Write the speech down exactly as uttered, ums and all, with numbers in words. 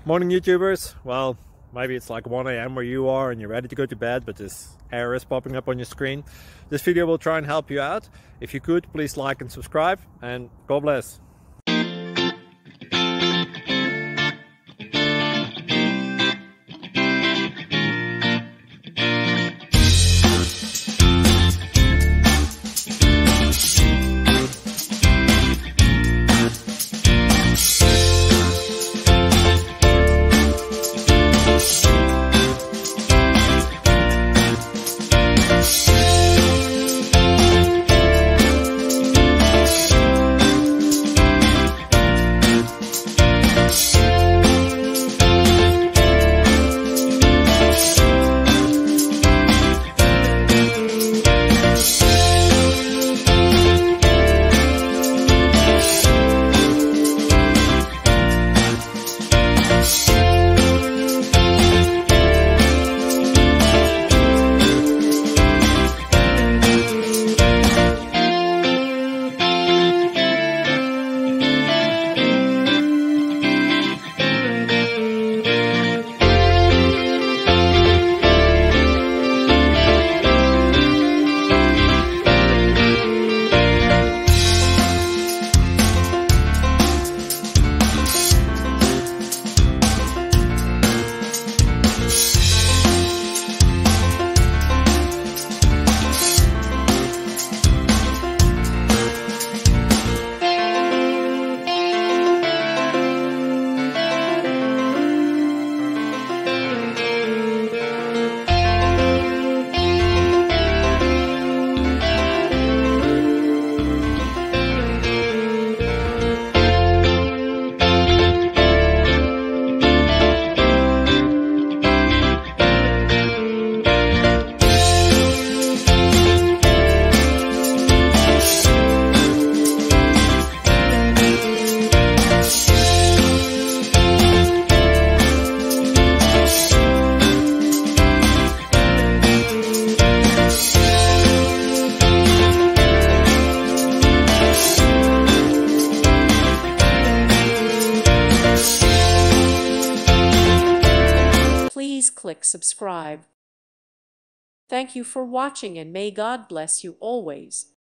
Morning YouTubers. Well, maybe it's like one A M where you are and you're ready to go to bed, but this error is popping up on your screen. This video will try and help you out. If you could, please like and subscribe, and God bless. Please click subscribe. Thank you for watching, and may God bless you always.